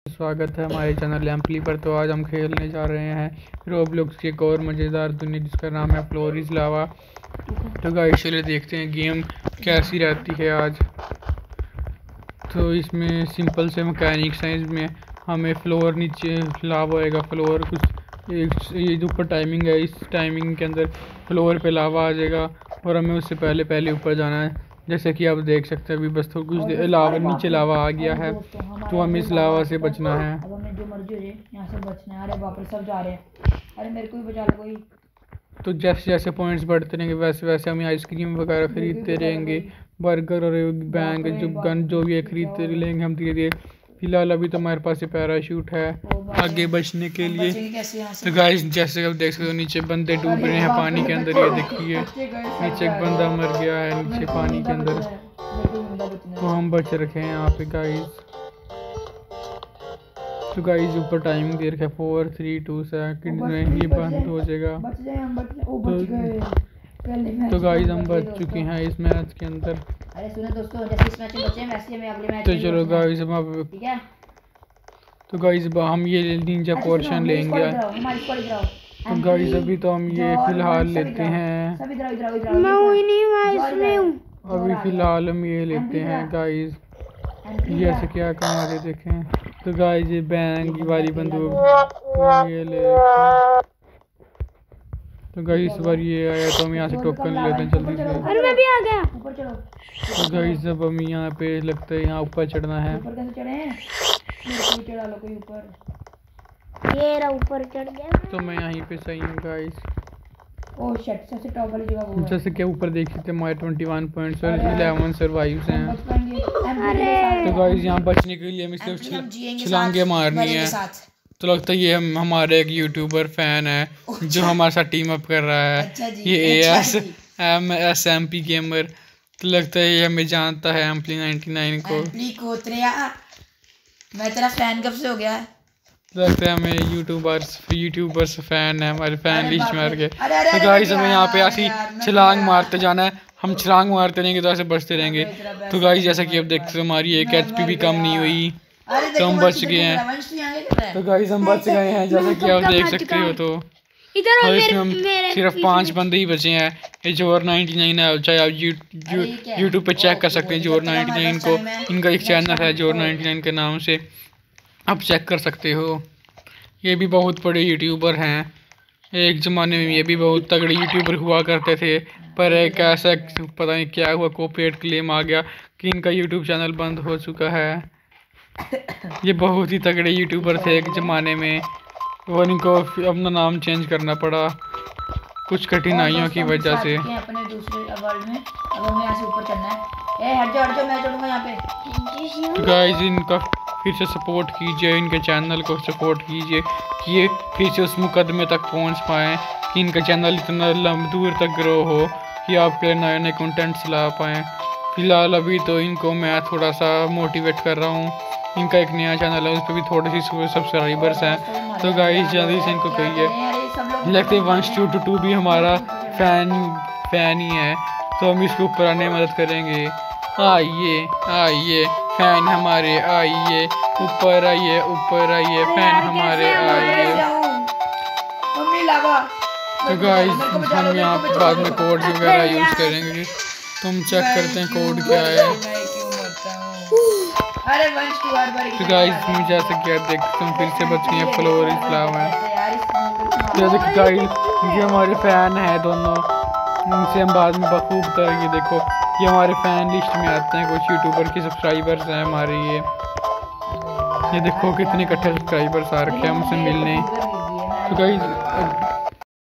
स्वागत है हमारे चैनल एम्पली पर। तो आज हम खेलने जा रहे हैं रोब्लॉक्स की एक और मज़ेदार दुनिया जिसका नाम है फ्लोर इज़ लावा। तो गाइस चलिए देखते हैं गेम कैसी रहती है आज। तो इसमें सिंपल से मैकेनिक्स हैं। इसमें हमें फ्लोर नीचे लावा होएगा, फ्लोर कुछ ये ऊपर टाइमिंग है, इस टाइमिंग के अंदर फ्लोर पे लावा आ जाएगा और हमें उससे पहले ऊपर जाना है। जैसे कि आप देख सकते हैं अभी बस तो कुछ लावा नीचे लावा आ गया है, तो हमें इस लावा से बचना है। अब हमें जो मर्जी हो जाए यहाँ से बचना है। अरे बाप रे सब जा रहे हैं, अरे मेरे को भी बचा लो कोई। तो जैसे जैसे पॉइंट्स बढ़ते रहेंगे वैसे वैसे हम आइसक्रीम वगैरह खरीदते रहेंगे, बर्गर और बैंक जो गन जो भी है खरीदते रहेंगे हम धीरे धीरे। फिलहाल अभी तो हमारे पास पैराशूट है आगे बचने के लिए। तो गाइस जैसे आप देख सकते हो नीचे बंदे डूब रहे हैं पानी के अंदर, ये देखिए नीचे एक बंदा मर गया है नीचे पानी के अंदर, तो हम बच रखे हैं यहाँ पे गाइस। तो गाइस ऊपर टाइमिंग दे रखा है 4 3 2 सेकंड में ये बंद हो जाएगा। तो गाइस हम बच चुके हैं इस मैच के अंदर। अरे सुनो दोस्तों, जैसे इस मैच में बचे हैं वैसे हमें अगले मैच तो चलो गाइस हम ठीक है। तो गाइस हम ये निंजा पोर्शन लेंगे। तो गाइस अभी तो हम ये फिलहाल लेते हैं, अभी फिलहाल हम ये लेते हैं गाइस। ये ऐसे क्या कमा रहे देखें। तो गाइस ये बैंक वाली बंदूक ये ले। तो गाइस इस बार ये आया तो हम यहाँ से टोकन लेते हैं जल्दी से। अरे मैं भी आ गया ऊपर चलो। तो गाइस जब हम यहाँ पे लगता है यहाँ ऊपर चढ़ना है। ऊपर कैसे चढ़े हैं? मेरे को चढ़ा लो कोई ऊपर। ये रहा ऊपर चढ़ गया। तो मैं यहीं पे सही हूँ गाइस। ओह शिट, सबसे टॉप वाली जगह वो है। जैसे कि ऊपर देख सकते हैं हमारे 21 पॉइंट्स और 11 सर्वाइव्स हैं। तो गाइस यहाँ बचने के लिए हमें सिर्फ छलांगे मारनी है। तो लगता है ये हमारे एक यूट्यूबर फैन है जो हमारे साथ टीम अप कर रहा है। अच्छा ये ASMP गेमर। तो लगता है ये हमें जानता है एम्पली 99 को। मैं तेरा फैन कब से हो गया है? लगता है हमें यूट्यूबर्स फैन है हमारे फैन लिस्ट में आ गए। तो गाइस हमें यहाँ पे ऐसी छलांग मारते जाना है, हम छलांग मारते रहेंगे तो ऐसे बचते रहेंगे। तो गाइस जैसा कि आप देखते हो हमारी एक HP भी कम नहीं हुई, तो हम बच गए हैं। तो गाइस हम बच गए हैं जैसा कि आप देख सकते हो। तो और इसमें हम सिर्फ 5 बंदे ही बचे हैं। ये जोर 99 है, चाहे आप यूट्यूब पे चेक कर सकते हैं जोर 99 को। इनका एक चैनल है जोर 99 के नाम से, आप चेक कर सकते हो। ये भी बहुत बड़े यूट्यूबर हैं, एक ज़माने में ये भी बहुत तगड़े यूट्यूबर हुआ करते थे, पर एक ऐसा पता नहीं क्या हुआ कॉपीराइट क्लेम आ गया कि इनका यूट्यूब चैनल बंद हो चुका है। ये बहुत ही तगड़े यूट्यूबर थे एक ज़माने में, और इनको अपना नाम चेंज करना पड़ा कुछ कठिनाइयों की वजह से। अपने दूसरे वर्ल्ड में अब हमें यहाँ से ऊपर चढ़ना है। ए हट जाओ मैं चढ़ूंगा यहाँ पे। तो गाइस इनका फिर से सपोर्ट कीजिए, इनके चैनल को सपोर्ट कीजिए कि ये फिर से उस मुकदमे तक पहुंच पाएँ कि इनका चैनल इतना दूर तक ग्रो हो कि आपके नए नए कंटेंट्स ला पाएँ। फिलहाल अभी तो इनको मैं थोड़ा सा मोटिवेट कर रहा हूँ। इनका एक नया चैनल है, उस पर भी थोड़ी सी सब्सक्राइबर्स हैं। तो गाइस जल्दी से इनको कहिए। लगते 1 to 2 भी हमारा फैन ही है, तो हम इसके ऊपर आने में मदद करेंगे। आइए फैन हमारे, आइए ऊपर आइए फैन हमारे आइए। तो गाइस हम यहाँ पर बाद में कोड वगैरह यूज़ करेंगे, तुम चेक करते हैं कोड क्या है। तो गाइस मैं जैसे कि आप देखते हैं फिर से बच गए फ्लोर इज़ लावा है। जैसे कि गाइस ये हमारे फैन है दोनों, इनसे हम बाद में बखूब करेंगे। देखो ये हमारे फैन लिस्ट में आते हैं, कुछ यूट्यूबर के सब्सक्राइबर्स हैं हमारे। ये देखो कितने इकट्ठे सब्सक्राइबर्स आ रखे हैं हमसे मिलने। तो गाइस